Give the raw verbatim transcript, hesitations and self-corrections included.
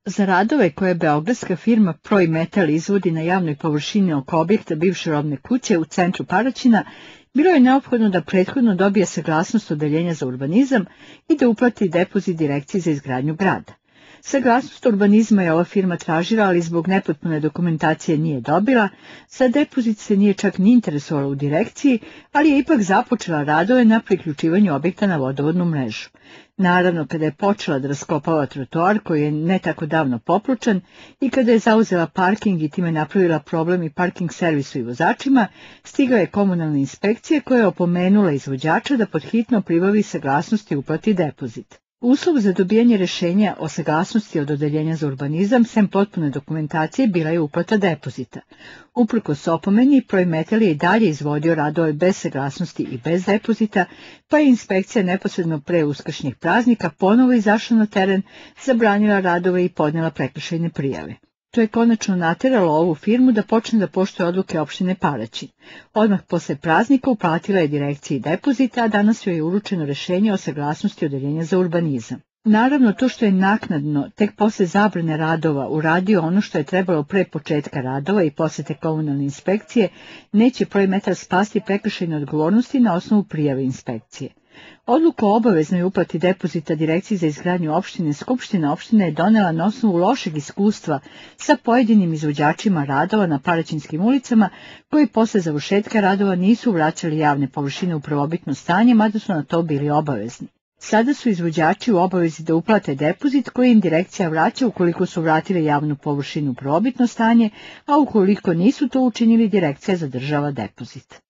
Za radove koje beogradska firma Proj Metal izvodi na javnoj površini oko objekta bivše robne kuće u centru Paraćina, bilo je neophodno da prethodno dobije saglasnost Odeljenja za urbanizam i da uplati depozit Direkciji za izgradnju grada. Saglasnost urbanizma je ova firma tražila, ali zbog nepotpune dokumentacije nije dobila. Za depozit se nije čak ni interesovala u direkciji, ali je ipak započela radove na priključivanju objekta na vodovodnu mrežu. Naravno, kada je počela da raskopava trotoar koji je ne tako davno popločan i kada je zauzela parking i time napravila problem i parking servisu i vozačima, stigla je komunalna inspekcija koja je opomenula izvođača da pod hitno pribavi saglasnost i uplati depozit. Uslov za dobijanje rješenja o saglasnosti od Odeljenja za urbanizam, sem potpune dokumentacije, bila je uplata depozita. Uprkos opomeni, Proj Metal je i dalje izvodio radove bez saglasnosti i bez depozita, pa je inspekcija neposredno pre uskršnjih praznika ponovo izašla na teren, zabranila radove i podnijela prekršajne prijave. To je konačno natjeralo ovu firmu da počne da poštuje odluke opštine Paraćin. Odmah posle praznika uplatila je direkciji depozita, a danas joj je uručeno rješenje o saglasnosti Odeljenja za urbanizam. Naravno, to što je naknadno, tek posle zabrane radova, uradio ono što je trebalo pre početka radova i posete komunalne inspekcije, neće Proj Metal spasti prekršajne odgovornosti na osnovu prijave inspekcije. Odluku o obaveznoj uplati depozita Direkciji za izgradnju opštine Skupština opštine je donela na osnovu lošeg iskustva sa pojedinim izvođačima radova na Paraćinskim ulicama, koji posle završetka radova nisu vraćali javne površine u prvobitno stanje, mada su na to bili obavezni. Sada su izvođači u obavezi da uplate depozit koji im direkcija vraća ukoliko su vratili javnu površinu u prvobitno stanje, a ukoliko nisu to učinili, direkcija zadržava depozit.